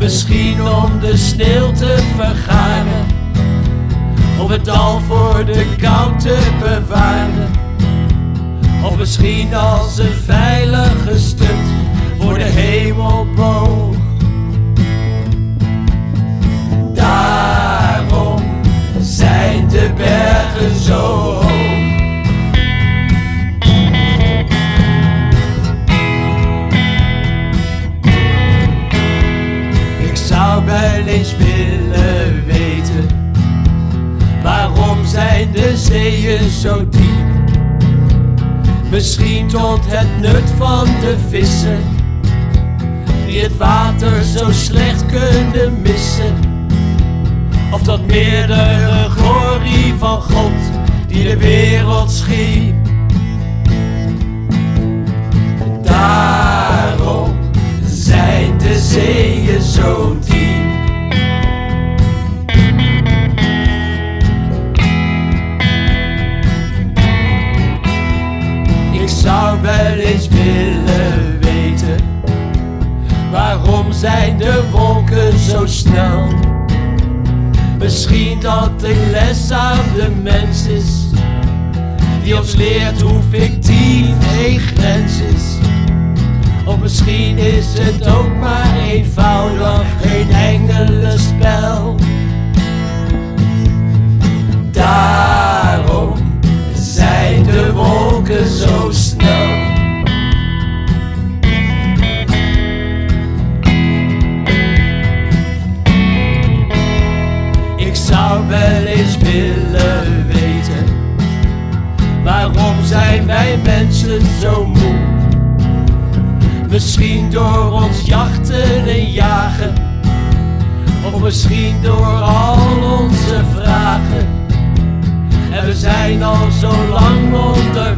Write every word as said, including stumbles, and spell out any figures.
Misschien om de sneeuw te vergaren, of het al voor de kou te bewaren. Of misschien als een veilige stut voor de hemelboog. Daarom zijn de bergen zo hoog. Ik zou wel eens willen weten, waarom zijn de zeeën zo diep? Misschien tot het nut van de vissen, die het water zo slecht kunnen missen. Of tot meerdere glorie van God, die de wereld schiep. Daarom zijn de zeeën zo diep. Ik zou wel eens willen weten, waarom zijn de wolken zo snel? Misschien dat de les aan de mens is, die ons leert hoe fictief een grens is. Of misschien is het ook maar eenvoudig een engelenspel. Daarom zijn de wolken zo snel. Ik zou wel eens willen weten, waarom zijn wij mensen zo moe? Misschien door ons jachten en jagen, of misschien door al onze vragen. En we zijn al zo lang onder